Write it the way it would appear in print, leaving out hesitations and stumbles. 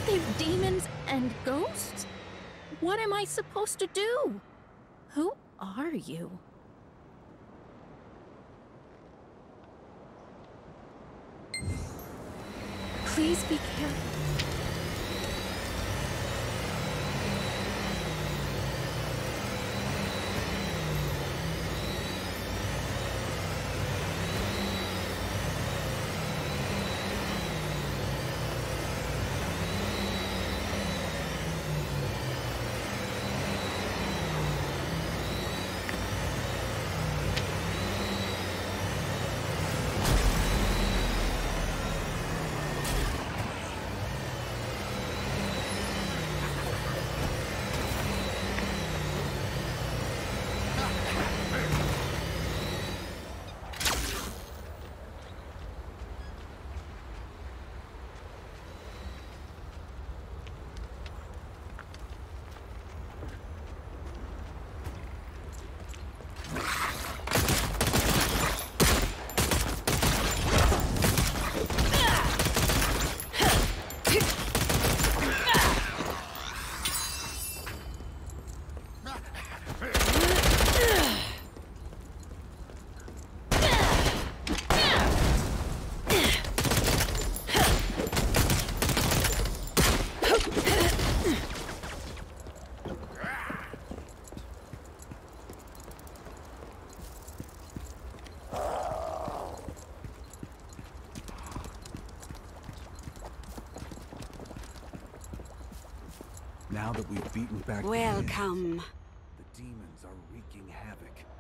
They've demons and ghosts? What am I supposed to do? Who are you? Please be careful. Now that we've beaten back Welcome. the demons are wreaking havoc.